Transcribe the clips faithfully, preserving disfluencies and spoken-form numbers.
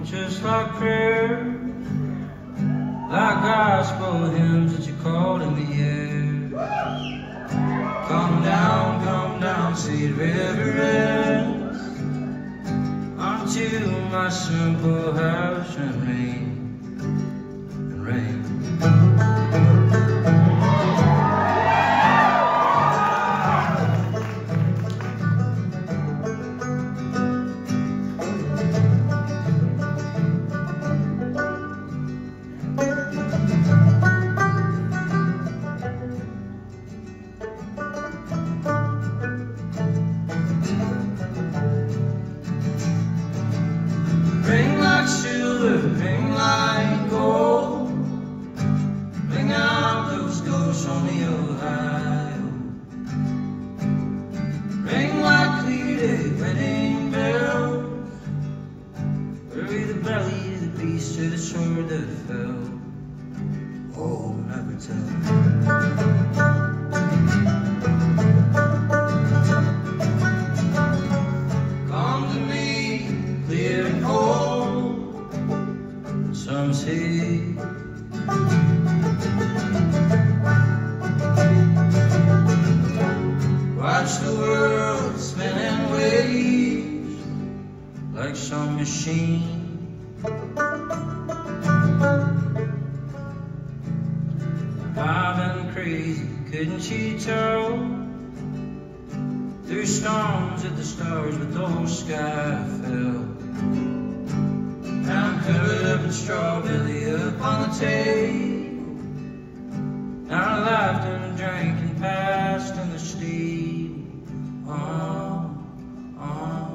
just like prayer, like gospel hymns that you called in the air. Come down, come down, sweet reverence, unto my simple house and rain, and rain. Ring like silver, ring like gold, ring out those ghosts on the Ohio. Ring like clear wedding bells, bury the belly of the beast to the sword that fell. Oh, never tell. Some say watch the world spinning waves like some machine. I've been crazy, couldn't you tell? Through storms at the stars, but the whole sky fell. I'm covered up in straw, belly up on the table. Now I laughed and drank and passed in the steel. Oh, oh.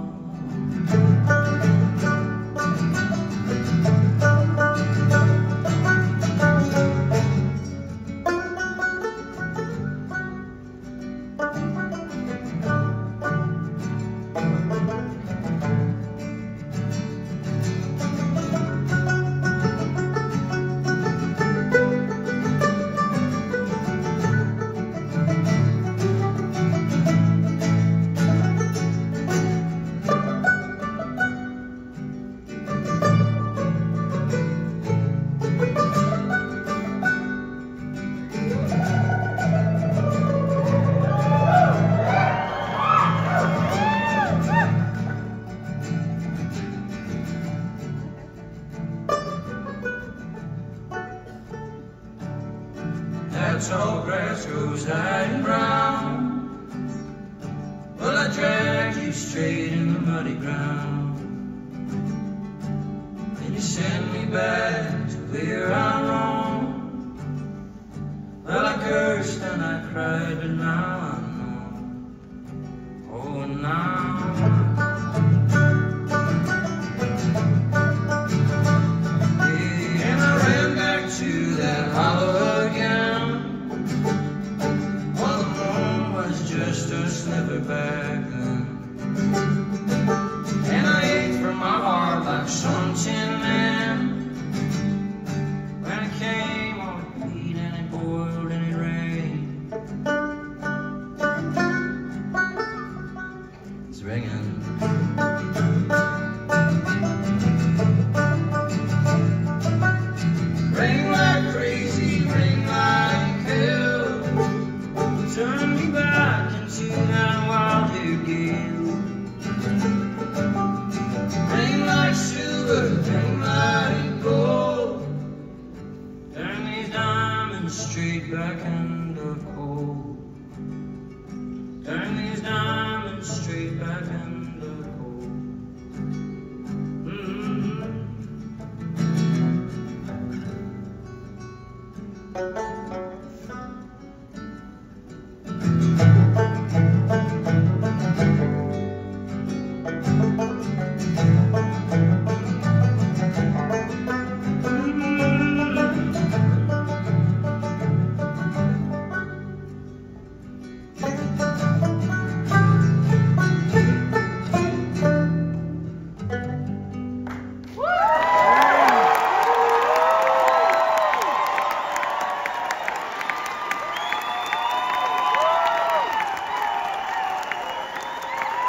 That tall grass grows high and brown. Well, I dragged you straight in the muddy ground, and you sent me back to where I'm wrong. Well, I cursed and I cried, but now I know. Oh, and now yeah, and I ran back to that hollow again. Just a sliver back then, and I ate from my heart like some tin man. When it came on it beat and it boiled and it rained. It's ringing. Ring like crazy, ring like hell. Turn me back into that wild-haired gale. Ring like silver, ring like gold, turn these diamonds straight back in